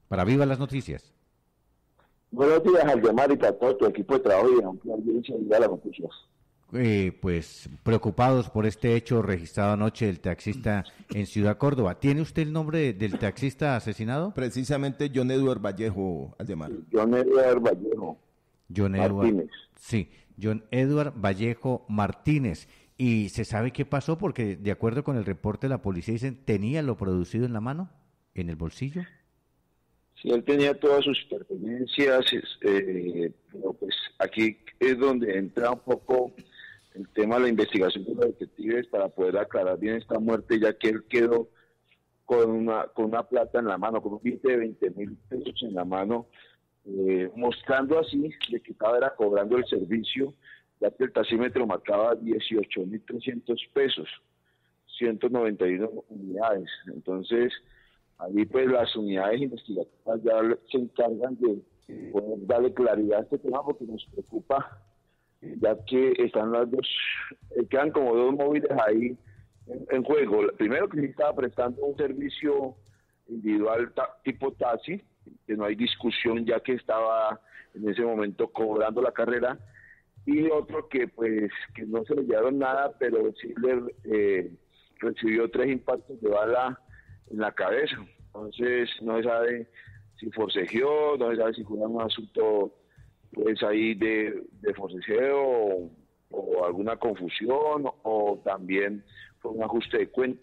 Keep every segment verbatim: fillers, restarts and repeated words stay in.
para Viva las Noticias. Buenos días, Aldemar, y para todo tu equipo de trabajo y aunque audiencia de las noticias. Eh, pues preocupados por este hecho registrado anoche del taxista en Ciudad Córdoba. ¿Tiene usted el nombre de, del taxista asesinado? Precisamente John Edward Vallejo, Aldemar. Sí, John Edward Vallejo John Martínez. Edward, sí, John Edward Vallejo Martínez. ¿Y se sabe qué pasó? Porque de acuerdo con el reporte de la policía dicen, ¿tenía lo producido en la mano? ¿En el bolsillo? Sí, él tenía todas sus pertenencias, eh, pero pues aquí es donde entra un poco el tema de la investigación de los detectives para poder aclarar bien esta muerte, ya que él quedó con una con una plata en la mano, con un billete de veinte mil pesos en la mano, eh, mostrando así de que estaba era cobrando el servicio, ya que el taxímetro marcaba dieciocho mil trescientos pesos, ciento noventa y uno unidades. Entonces, ahí pues las unidades investigativas ya se encargan de poder darle claridad a este tema porque nos preocupa, ya que están las dos, eh, quedan como dos móviles ahí en, en juego. Primero que sí estaba prestando un servicio individual ta, tipo taxi, que no hay discusión ya que estaba en ese momento cobrando la carrera, y otro que pues que no se le llevaron nada, pero sí le eh, recibió tres impactos de bala en la cabeza. Entonces no se sabe si forcejeó, no se sabe si fue un asunto pues ahí de, de forcejeo o, o alguna confusión o también fue un ajuste de cuenta.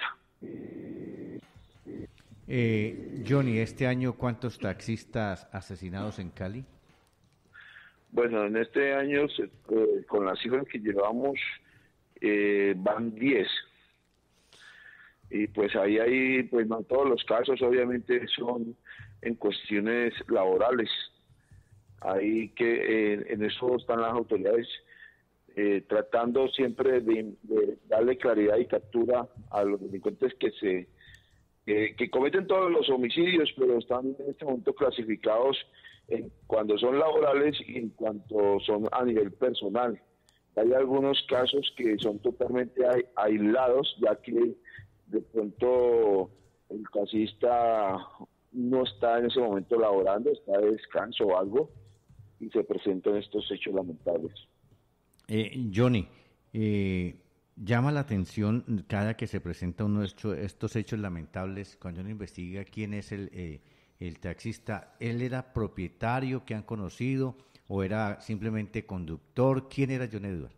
Eh, Johnny, ¿este año cuántos taxistas asesinados en Cali? Bueno, en este año eh, con las cifras que llevamos eh, van diez. Y pues ahí hay, pues no todos los casos obviamente son en cuestiones laborales. Ahí que eh, en eso están las autoridades eh, tratando siempre de, de darle claridad y captura a los delincuentes que se eh, que cometen todos los homicidios, pero están en este momento clasificados en cuando son laborales y en cuanto son a nivel personal. Hay algunos casos que son totalmente aislados, ya que de pronto el taxista no está en ese momento laborando, está de descanso o algo, y se presentan estos hechos lamentables. Eh, Johnny, eh, llama la atención cada que se presenta uno de estos, estos hechos lamentables, cuando uno investiga quién es el, eh, el taxista. ¿Él era propietario que han conocido o era simplemente conductor? ¿Quién era John Edward?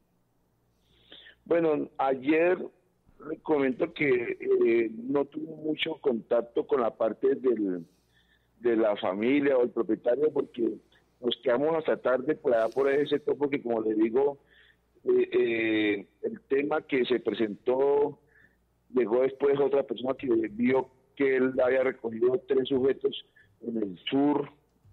Bueno, ayer le comento que eh, no tuvo mucho contacto con la parte del, de la familia o el propietario porque nos quedamos hasta tarde por allá por ese sector porque como le digo, eh, eh, el tema que se presentó llegó después otra persona que vio que él había recogido tres sujetos en el sur,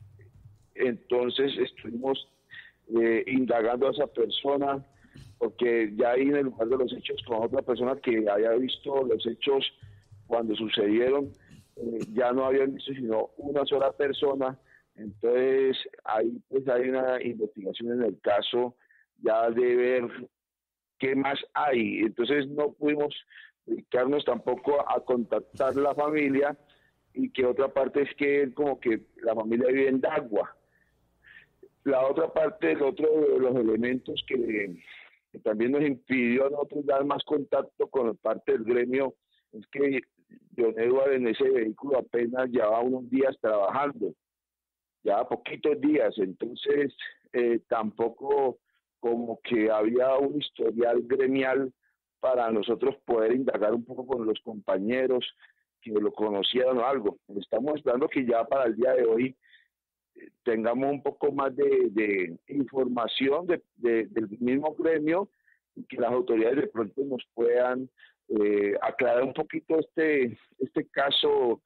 entonces estuvimos eh, indagando a esa persona porque ya ahí en el lugar de los hechos con otra persona que había visto los hechos cuando sucedieron, eh, ya no habían visto sino una sola persona. Entonces ahí pues hay una investigación en el caso ya de ver qué más hay. Entonces no pudimos dedicarnos tampoco a contactar la familia, y que otra parte es que como que la familia vive en Dagua. La otra parte, el otro de los elementos que, que también nos impidió a nosotros dar más contacto con la parte del gremio es que John Edward en ese vehículo apenas llevaba unos días trabajando, ya poquitos días, entonces eh, tampoco como que había un historial gremial para nosotros poder indagar un poco con los compañeros que lo conocieran o algo. Estamos esperando que ya para el día de hoy eh, tengamos un poco más de, de información de, de, del mismo gremio y que las autoridades de pronto nos puedan eh, aclarar un poquito este, este caso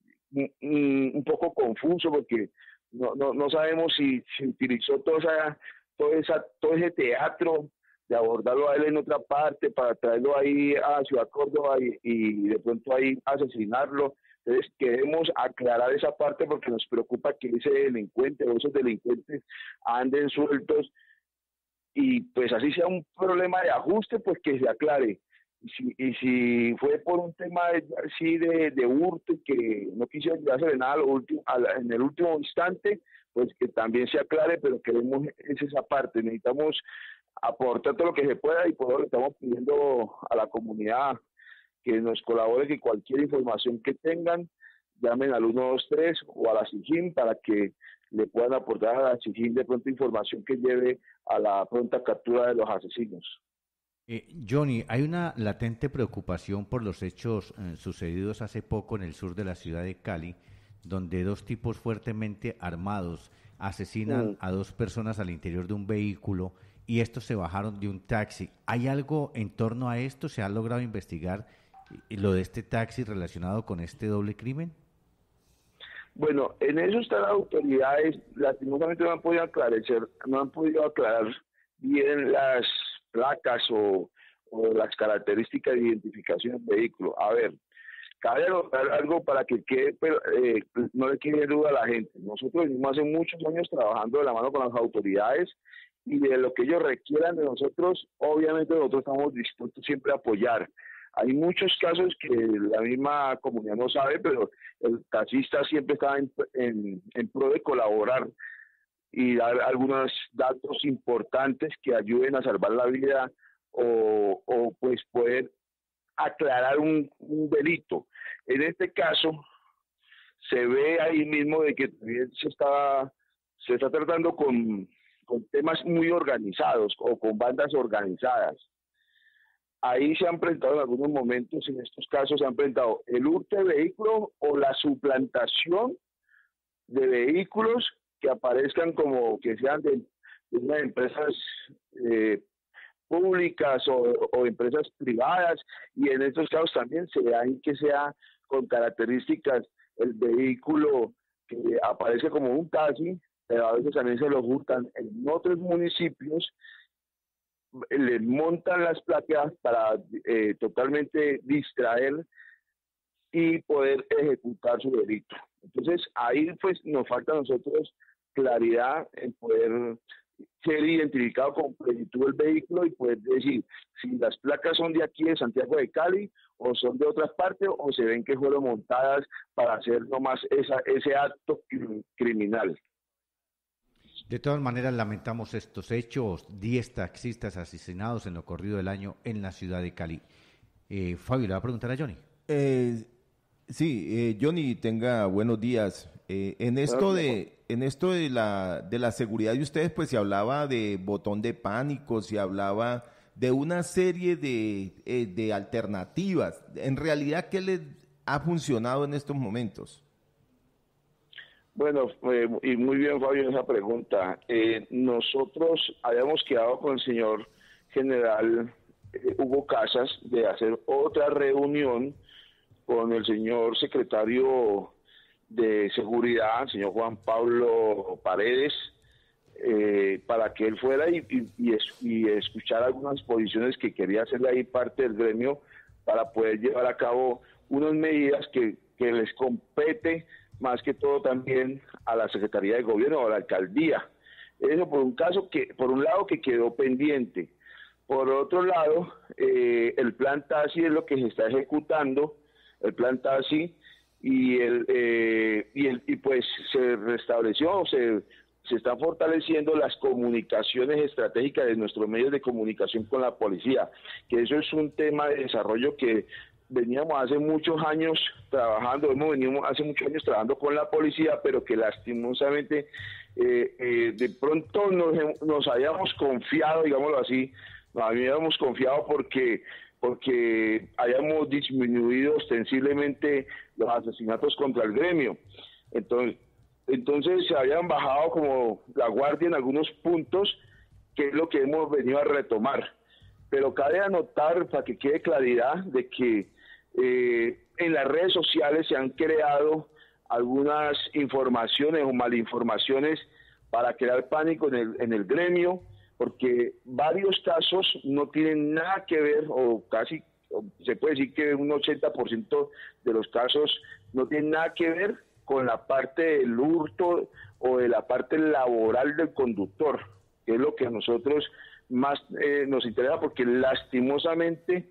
un, un poco confuso porque no, no, no sabemos si se si utilizó toda esa, toda esa, todo ese teatro de abordarlo a él en otra parte para traerlo ahí a Ciudad Córdoba y, y de pronto ahí asesinarlo. Entonces queremos aclarar esa parte porque nos preocupa que ese delincuente o esos delincuentes anden sueltos y pues así sea un problema de ajuste, pues que se aclare. Y si, y si fue por un tema de, así de, de hurto que no quisieron hacer nada lo último, a la, en el último instante, pues que también se aclare, pero queremos es esa parte, necesitamos aportar todo lo que se pueda y por eso le estamos pidiendo a la comunidad que nos colabore, que cualquier información que tengan, llamen al uno dos tres o a la SIGIN para que le puedan aportar a la SIGIN de pronto información que lleve a la pronta captura de los asesinos. Eh, Johnny, hay una latente preocupación por los hechos eh, sucedidos hace poco en el sur de la ciudad de Cali, donde dos tipos fuertemente armados asesinan mm. a dos personas al interior de un vehículo y estos se bajaron de un taxi. ¿Hay algo en torno a esto? ¿Se ha logrado investigar lo de este taxi relacionado con este doble crimen? Bueno, en eso están las autoridades, lastimosamente no han podido aclarecer, no han podido aclarar bien las placas o, o las características de identificación del vehículo. A ver, cabe anotar algo para que quede, pero, eh, no le quede duda a la gente. Nosotros venimos hace muchos años trabajando de la mano con las autoridades y de lo que ellos requieran de nosotros, obviamente nosotros estamos dispuestos siempre a apoyar. Hay muchos casos que la misma comunidad no sabe, pero el taxista siempre está en, en, en pro de colaborar y dar algunos datos importantes que ayuden a salvar la vida o, o pues poder aclarar un, un delito. En este caso, se ve ahí mismo de que también se está, se está tratando con, con temas muy organizados o con bandas organizadas. Ahí se han presentado en algunos momentos, en estos casos se han presentado el hurto de vehículos o la suplantación de vehículos que aparezcan como que sean de, de unas empresas eh, públicas o, o empresas privadas, y en estos casos también se da que sea con características el vehículo que aparece como un taxi, pero a veces también se lo hurtan en otros municipios, le montan las placas para eh, totalmente distraer y poder ejecutar su delito. Entonces ahí pues nos falta a nosotros claridad en poder ser identificado con plenitud el vehículo y poder decir si las placas son de aquí de Santiago de Cali o son de otras partes o se ven que fueron montadas para hacer nomás esa, ese acto criminal. De todas maneras, lamentamos estos hechos, diez taxistas asesinados en lo corrido del año en la ciudad de Cali. Eh, Fabio, le va a preguntar a Johnny. Eh, sí, eh, Johnny, tenga buenos días. Eh, en esto de en esto de la de la seguridad de ustedes, pues se hablaba de botón de pánico, se hablaba de una serie de, eh, de alternativas. En realidad, ¿qué les ha funcionado en estos momentos? Bueno, eh, y muy bien, Fabio, esa pregunta. Eh, nosotros habíamos quedado con el señor general eh, Hugo Casas de hacer otra reunión con el señor secretario de Seguridad, el señor Juan Pablo Paredes, eh, para que él fuera y, y, y, es, y escuchar algunas posiciones que quería hacerle ahí parte del gremio para poder llevar a cabo unas medidas que, que les compete más que todo también a la Secretaría de Gobierno o a la Alcaldía. Eso por un caso que, por un lado, que quedó pendiente. Por otro lado, eh, el plan Taxi es lo que se está ejecutando, el plan Taxi, y el eh, y el y pues se restableció, se se están fortaleciendo las comunicaciones estratégicas de nuestros medios de comunicación con la policía, que eso es un tema de desarrollo que veníamos hace muchos años trabajando, hemos venido hace muchos años trabajando con la policía, pero que lastimosamente eh, eh, de pronto nos, nos habíamos confiado, digámoslo así, nos habíamos confiado porque porque hayamos disminuido ostensiblemente los asesinatos contra el gremio. Entonces, entonces se habían bajado como la guardia en algunos puntos, que es lo que hemos venido a retomar. Pero cabe anotar, para que quede claridad, de que eh, en las redes sociales se han creado algunas informaciones o malinformaciones para crear pánico en el, en el gremio, porque varios casos no tienen nada que ver, o casi o se puede decir que un ochenta por ciento de los casos no tienen nada que ver con la parte del hurto o de la parte laboral del conductor, que es lo que a nosotros más eh, nos interesa, porque lastimosamente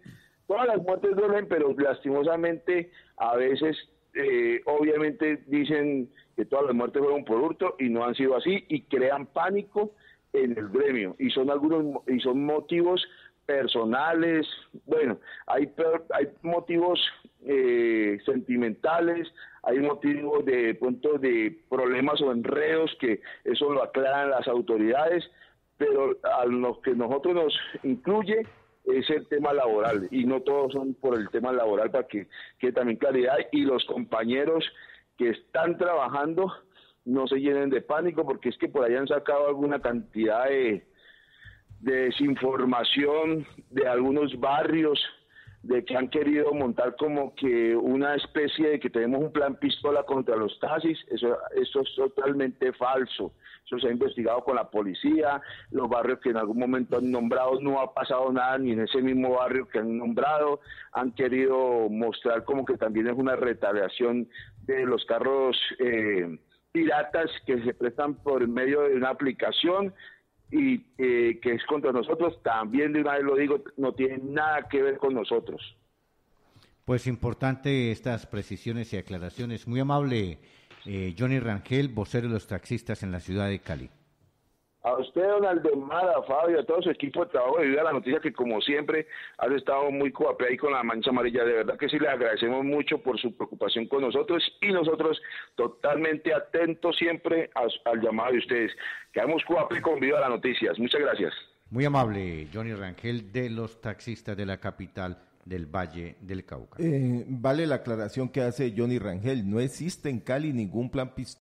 todas las muertes duelen, pero lastimosamente a veces, eh, obviamente dicen que todas las muertes fueron por hurto y no han sido así y crean pánico en el gremio y son algunos y son motivos personales, bueno, hay hay motivos eh, sentimentales, hay motivos de pronto de problemas o enredos que eso lo aclaran las autoridades, pero a los que nosotros nos incluye es el tema laboral y no todos son por el tema laboral, para que quede también claridad y los compañeros que están trabajando no se llenen de pánico, porque es que por ahí han sacado alguna cantidad de, de desinformación de algunos barrios, de que han querido montar como que una especie de que tenemos un plan pistola contra los taxis. Eso, eso es totalmente falso. Eso se ha investigado con la policía, los barrios que en algún momento han nombrado, no ha pasado nada ni en ese mismo barrio que han nombrado. Han querido mostrar como que también es una retaliación de los carros eh, piratas que se prestan por medio de una aplicación y eh, que es contra nosotros. También de una vez lo digo, no tiene nada que ver con nosotros. Pues importante estas precisiones y aclaraciones. Muy amable eh, Johnny Rangel, vocero de los taxistas en la ciudad de Cali. A usted, don Aldemar, a Fabio, a todo su equipo de trabajo de Viva la Noticia, que como siempre has estado muy coape ahí con la mancha amarilla. De verdad que sí, le agradecemos mucho por su preocupación con nosotros y nosotros totalmente atentos siempre a, al llamado de ustedes. Quedamos coape con Viva las Noticias. Muchas gracias. Muy amable Johnny Rangel, de los taxistas de la capital del Valle del Cauca. Eh, vale la aclaración que hace Johnny Rangel. No existe en Cali ningún plan pistola